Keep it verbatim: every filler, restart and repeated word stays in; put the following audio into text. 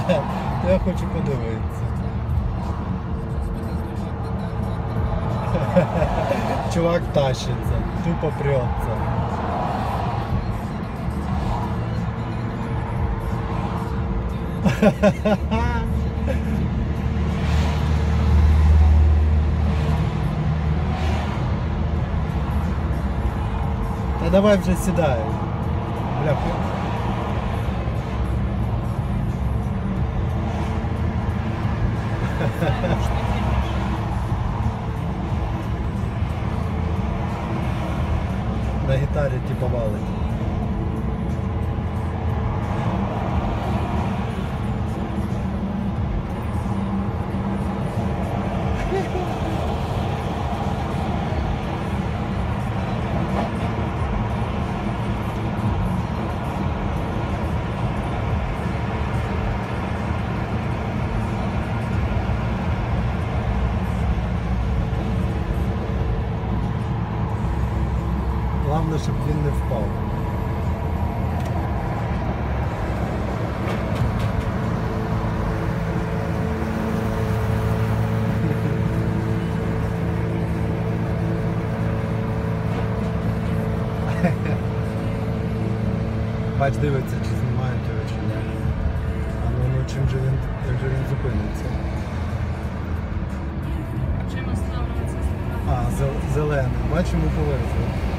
Я хочу подивитися. Чувак тащиться, тупо прется. Та давай вже сідай. Бля, на гітарі типа валить. Головне, щоб він не впав. Бач, дивиться, чи знімають його, чи ні. А ну, ну чим же він, як же він зупиниться? Чим останавливатися? А, зелений. Бачимо, повезло.